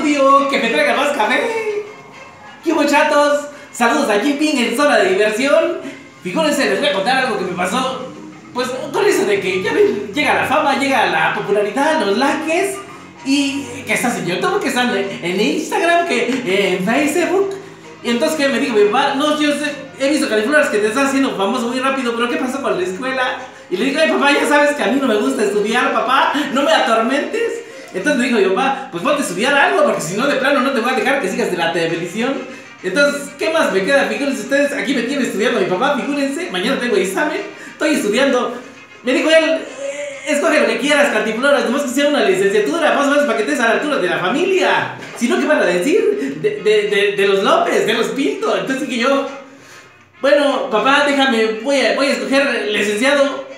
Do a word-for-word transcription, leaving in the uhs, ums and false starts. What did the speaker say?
tío, que me traiga más café. ¿Qué hubo, chatos? Saludos aquí, Ping, en Zona de Diversión. Figúrense, les voy a contar algo que me pasó. Pues con eso de que ya ven, llega la fama, llega la popularidad, los likes. Y que estás en YouTube, que están en Instagram, que en Facebook. Y entonces que me dijo mi papá, no, yo sé, he visto Califlores que te estás haciendo famoso muy rápido, pero ¿qué pasó con la escuela? Y le digo, ay papá, ya sabes que a mí no me gusta estudiar, papá, no me atormentes. Entonces me dijo mi papá, pues ponte a estudiar algo, porque si no de plano no te voy a dejar que sigas de la televisión. Entonces, ¿qué más me queda? Figúrense ustedes, aquí me tiene estudiando mi papá, figúrense, mañana tengo examen, estoy estudiando. Me dijo él, escoge lo que quieras, Cantinfloras, nomás que sea una licenciatura, más o menos para que estés a la altura de la familia. Si no, ¿qué van a decir? De, de, de, de los López, de los Pinto. Entonces dije yo, bueno, papá, déjame, voy a, voy a escoger licenciado.